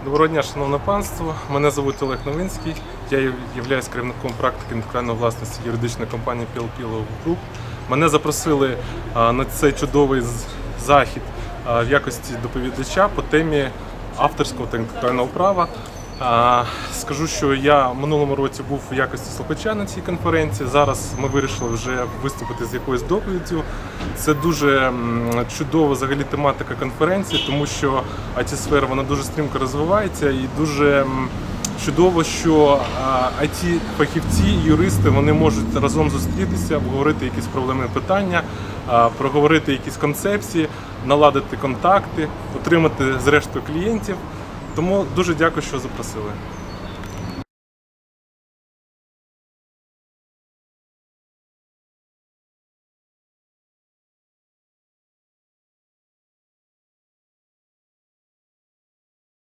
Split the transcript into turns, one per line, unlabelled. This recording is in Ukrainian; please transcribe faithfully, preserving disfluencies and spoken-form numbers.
Доброго дня, шановне панство. Мене звуть Олег Новинський. Я є керівником практики інтелектуальної власності юридичної компанії пі ел пі Law Group. Мене запросили на цей чудовий захід в якості доповідача по темі авторського та інтелектуального права. Скажу, що я в минулому році був у якості слухача на цій конференції. Зараз ми вирішили вже виступити з якоюсь доповіддю. Це дуже чудова взагалі тематика конференції, тому що ай ті-сфера вона дуже стрімко розвивається і дуже чудово, що ай ті-фахівці, юристи, вони можуть разом зустрітися, обговорити якісь проблемні питання, проговорити якісь концепції, наладити контакти, отримати зрештою клієнтів. Тому дуже дякую, що запросили.